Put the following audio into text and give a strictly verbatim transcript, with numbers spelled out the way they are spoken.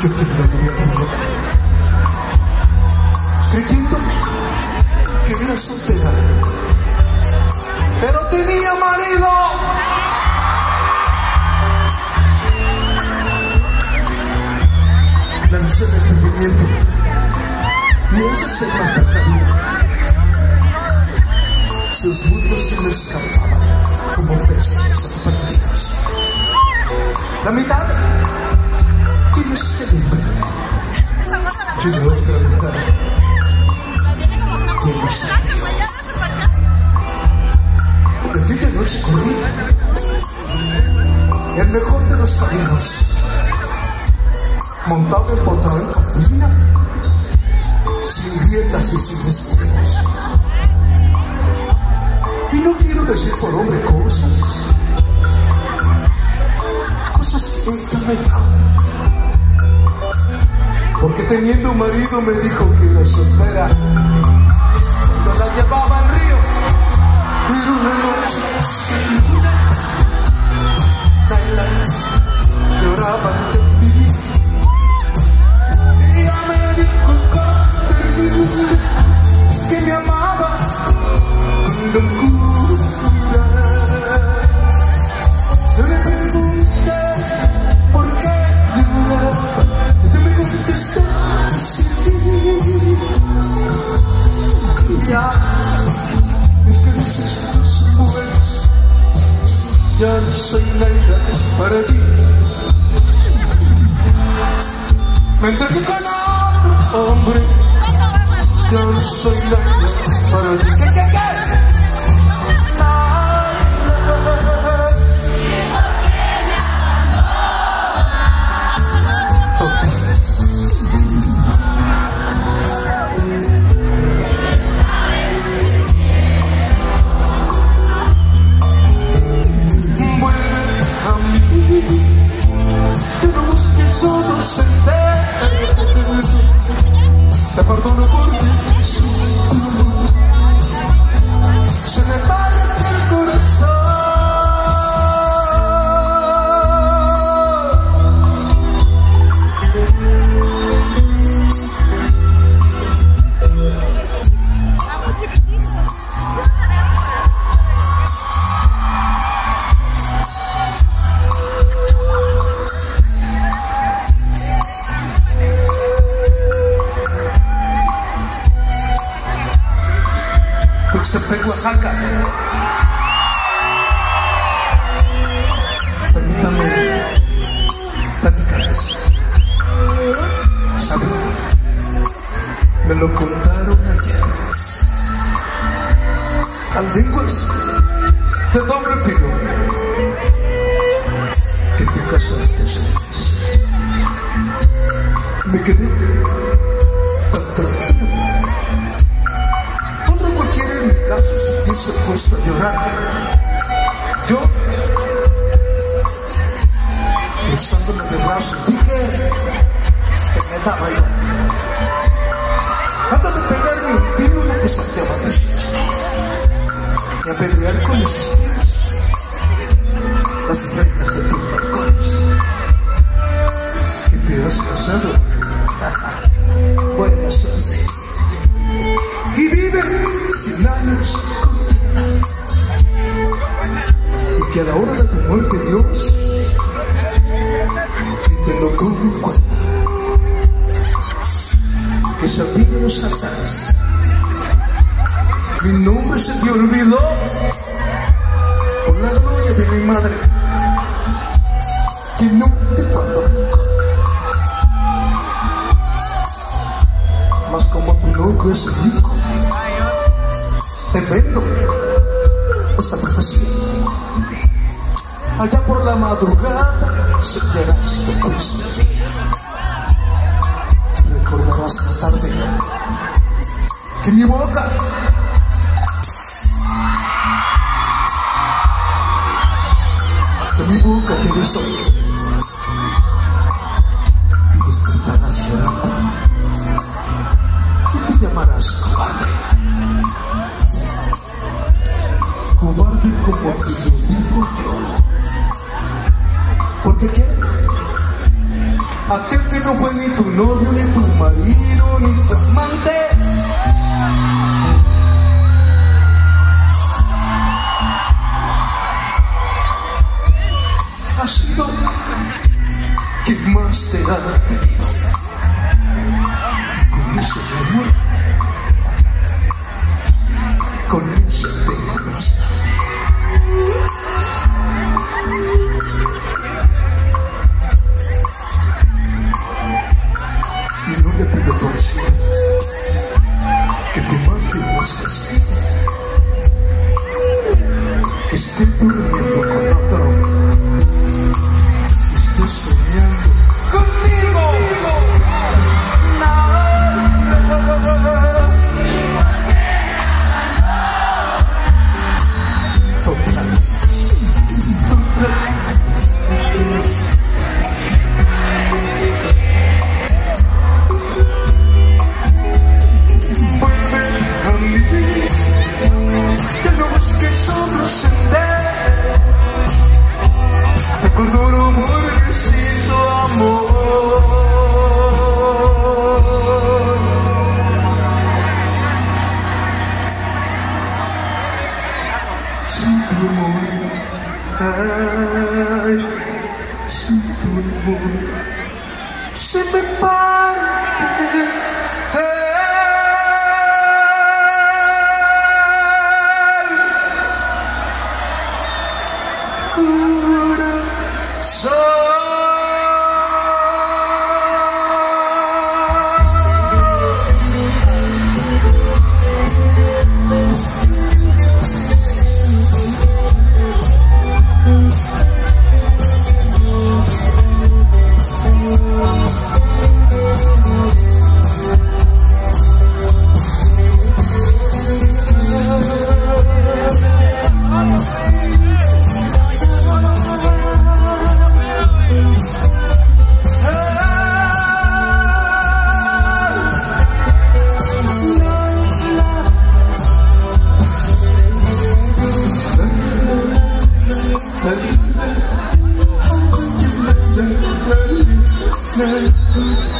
yo que me la quería poner, creyendo que era soltera, pero tenía marido. Lancé el entendimiento y ese se trata el camino. Sus muslos se me escapaban como peces sorprendidos. La mitad tiene este hombre y la otra mitad tiene este tío. Aquella noche corrí el mejor de los caminos, montado empotrado en cafina, sin grietas y sin espejos. Y no quiero decir por hombre cosas, cosas que ella me dijo, porque teniendo un marido me dijo que era soltera cuando la llevaba al río. Era una noche sin luna, lloraba ante mí. Ella me dijo con que me amaba con locura. Yo le pregunté por qué lloraba. Ella me contestó que sí. Ya, es que necesito ser buenas. Ya no soy nada para ti. Me entregué con otro hombre. Ya no soy nada para ti. ¿Qué, qué, qué? Te perdono porque se me parte el corazón. Tuxtepec, Oaxaca. Permítame platicarles. ¿Saben? Me lo contaron ayer. Al lenguas de doble filo que te casaste a solas. Me quedé tan tranquilo. En mi caso, si hubiese puesto a llorar, yo, cruzándome de brazos, dije que me daba yo. Antes de pegarme un tiro, me desaté a batallas y a apedrear con mis espinos las rejas de tus balcones. ¿Qué te has pasado? Buena suerte. Y vive cien años contigo. Y que a la hora de tu muerte Dios y te lo tome en cuenta, que sabíamos atrás mi nombre se te olvidó por la gloria de mi madre, que no te cuento nunca. Mas como tu loco es rico, te vendo esta profecía. Allá por la madrugada sentirás tu cruz. Recordarás la tarde que mi boca que mi boca te besó y despertarás llorando y te llamarás cobarde. Cobarde como te lo digo yo. Porque ¿qué? aquel que no fue ni tu novio, ni tu marido, ni tu amante. Ha sido quien más te ha querido. Con ese amor, con ese te consta. Y no le pido por cielo que te mate más castigo, que esté durmiendo con otro, que esté soñando conmigo. Total, total. Recordar amor que siento amor. Siento amor, ay, siento amor. Se me parte la